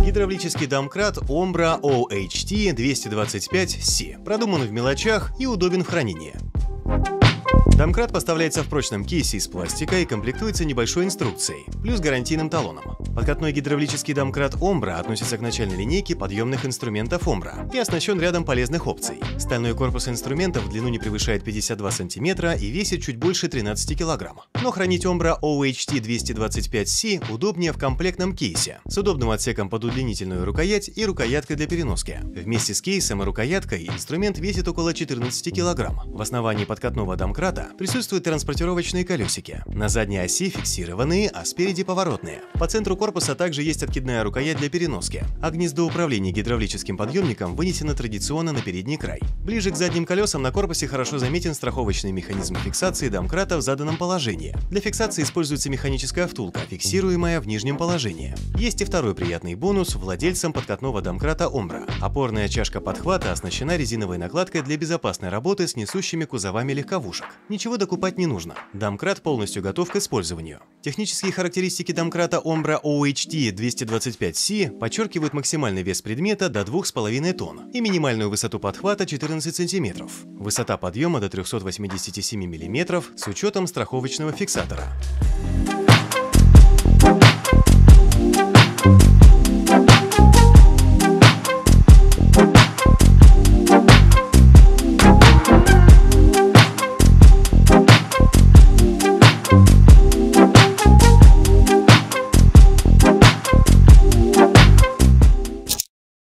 Гидравлический домкрат Ombra OHT 225C продуман в мелочах и удобен в хранении. Домкрат поставляется в прочном кейсе из пластика и комплектуется небольшой инструкцией, плюс гарантийным талоном. Подкатной гидравлический домкрат Ombra относится к начальной линейке подъемных инструментов Ombra и оснащен рядом полезных опций. Стальной корпус инструмента в длину не превышает 52 см и весит чуть больше 13 кг. Но хранить Ombra OHT 225C удобнее в комплектном кейсе, с удобным отсеком под удлинительную рукоять и рукояткой для переноски. Вместе с кейсом и рукояткой инструмент весит около 14 кг. В основании подкатного домкрата присутствуют транспортировочные колесики. На задней оси фиксированные, а спереди поворотные. По центру корпуса также есть откидная рукоять для переноски, а гнездо управления гидравлическим подъемником вынесено традиционно на передний край. Ближе к задним колесам на корпусе хорошо заметен страховочный механизм фиксации домкрата в заданном положении. Для фиксации используется механическая втулка, фиксируемая в нижнем положении. Есть и второй приятный бонус владельцам подкатного домкрата Ombra. Опорная чашка подхвата оснащена резиновой накладкой для безопасной работы с несущими кузовами легковушек. Ничего докупать не нужно. Домкрат полностью готов к использованию. Технические характеристики домкрата Ombra OHT 225C подчеркивают максимальный вес предмета до 2,5 тонн и минимальную высоту подхвата 14 см. Высота подъема до 387 мм с учетом страховочного фиксатора.